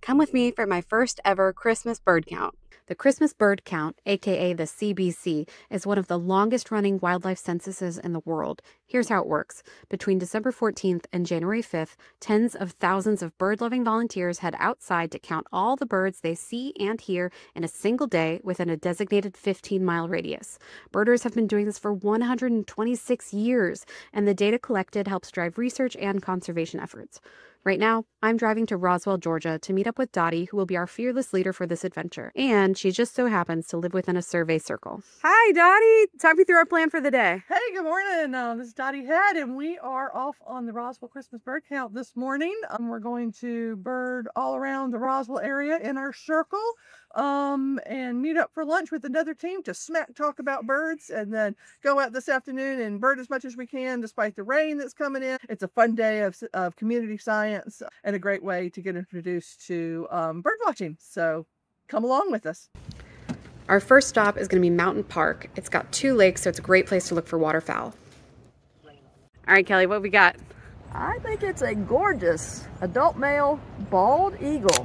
Come with me for my first ever Christmas bird count. The Christmas bird count, aka the CBC, is one of the longest running wildlife censuses in the world. Here's how it works. Between December 14th and January 5th, tens of thousands of bird-loving volunteers head outside to count all the birds they see and hear in a single day within a designated 15-mile radius. Birders have been doing this for 126 years, and the data collected helps drive research and conservation efforts. Right now, I'm driving to Roswell, Georgia to meet up with Dottie, who will be our fearless leader for this adventure. And she just so happens to live within a survey circle. Hi, Dottie! Talk me through our plan for the day. Hey, good morning. This is Dottie Head, and we are off on the Roswell Christmas bird count this morning. We're going to bird all around the Roswell area in our circle and meet up for lunch with another team to smack talk about birds, and then go out this afternoon and bird as much as we can despite the rain that's coming in. It's a fun day of community science and a great way to get introduced to bird watching. So come along with us. Our first stop is going to be Mountain Park. It's got 2 lakes, so it's a great place to look for waterfowl. All right, Kelly, what we got? I think it's a gorgeous adult male bald eagle.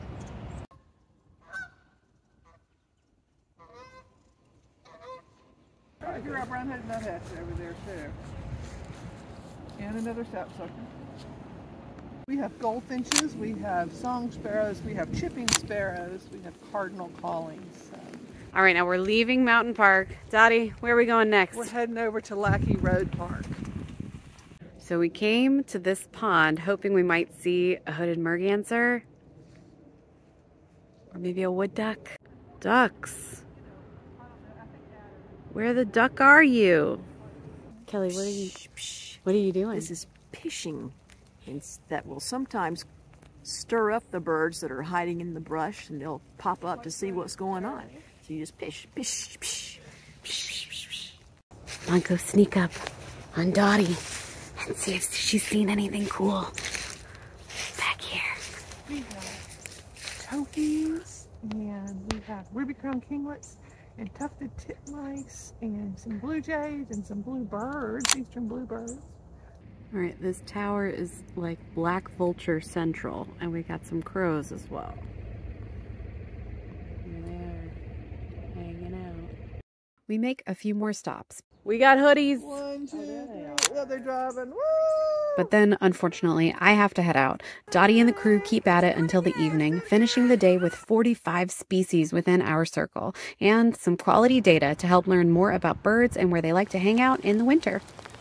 I hear our brown-headed nuthatch over there too. And another sapsucker. We have goldfinches, we have song sparrows, we have chipping sparrows, we have cardinal callings. All right, now we're leaving Mountain Park. Dottie, where are we going next? We're heading over to Lackey Road Park. So we came to this pond hoping we might see a hooded merganser or maybe a wood duck. Ducks. Where the duck are you? Kelly, what are you doing? This is pishing, and that will sometimes stir up the birds that are hiding in the brush, and they'll pop up to see what's going on. So you just pish, pish, pish, pish, pish, pish. Come on, go sneak up on Dottie and see if she's seen anything cool back here. We have tokies, and we have ruby-crowned kinglets, and tufted titmice, and some blue jays, and some bluebirds, eastern bluebirds. All right, this tower is like Black Vulture Central, and we got some crows as well. They're hanging out. We make a few more stops. We got hoodies. 1, 2, 3. Oh, they're driving. Woo! But then, unfortunately, I have to head out. Dottie and the crew keep at it until the evening, finishing the day with 45 species within our circle and some quality data to help learn more about birds and where they like to hang out in the winter.